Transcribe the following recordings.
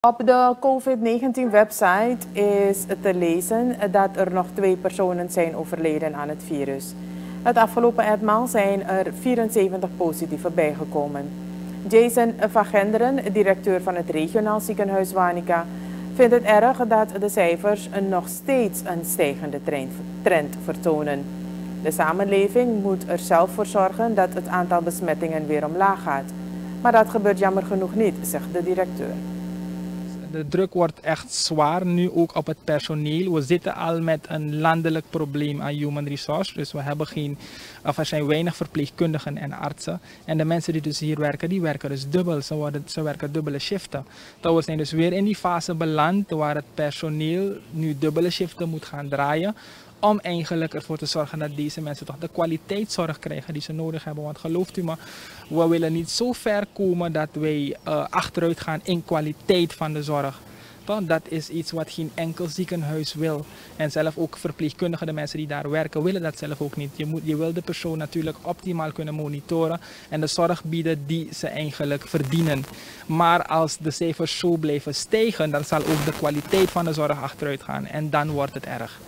Op de COVID-19-website is te lezen dat er nog 2 personen zijn overleden aan het virus. Het afgelopen etmaal zijn er 74 positieven bijgekomen. Jason van Genderen, directeur van het regionaal ziekenhuis Wanica, vindt het erg dat de cijfers nog steeds een stijgende trend vertonen. De samenleving moet er zelf voor zorgen dat het aantal besmettingen weer omlaag gaat. Maar dat gebeurt jammer genoeg niet, zegt de directeur. De druk wordt echt zwaar, nu ook op het personeel. We zitten al met een landelijk probleem aan human resource. Dus we hebben er zijn weinig verpleegkundigen en artsen. En de mensen die dus hier werken, die werken dus dubbel. Ze werken dubbele shiften. We zijn dus weer in die fase beland waar het personeel nu dubbele shiften moet gaan draaien. Om eigenlijk ervoor te zorgen dat deze mensen toch de kwaliteitszorg krijgen die ze nodig hebben. Want gelooft u me, we willen niet zo ver komen dat wij achteruit gaan in kwaliteit van de zorg. Dat is iets wat geen enkel ziekenhuis wil. En zelf ook verpleegkundigen, de mensen die daar werken, willen dat zelf ook niet. Je wil de persoon natuurlijk optimaal kunnen monitoren en de zorg bieden die ze eigenlijk verdienen. Maar als de cijfers zo blijven stijgen, dan zal ook de kwaliteit van de zorg achteruit gaan en dan wordt het erg.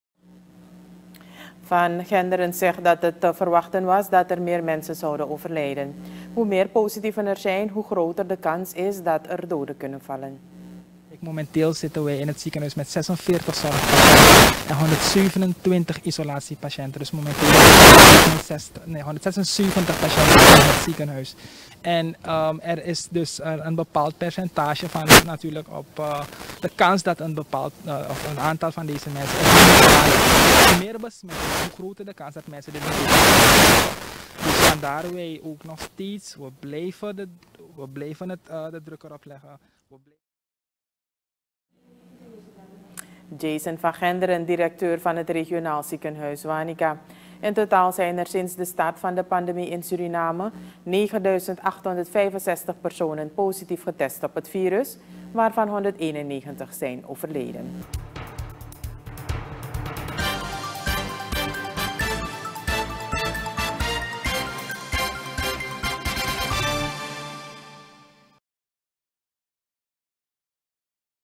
Van Genderen zegt dat het te verwachten was dat er meer mensen zouden overlijden. Hoe meer positieven er zijn, hoe groter de kans is dat er doden kunnen vallen. Momenteel zitten wij in het ziekenhuis met 46 zorgpatiënten en 127 isolatiepatiënten. Dus momenteel 176 patiënten in het ziekenhuis. En er is dus een bepaald percentage van natuurlijk op de kans dat een aantal van deze mensen hoe meer besmetting, hoe groter de kans dat mensen dit niet doen. Dus vandaar wij ook nog steeds, we blijven de druk erop leggen. Jason van Genderen, directeur van het regionaal ziekenhuis Wanica. In totaal zijn er sinds de start van de pandemie in Suriname 9.865 personen positief getest op het virus, waarvan 191 zijn overleden.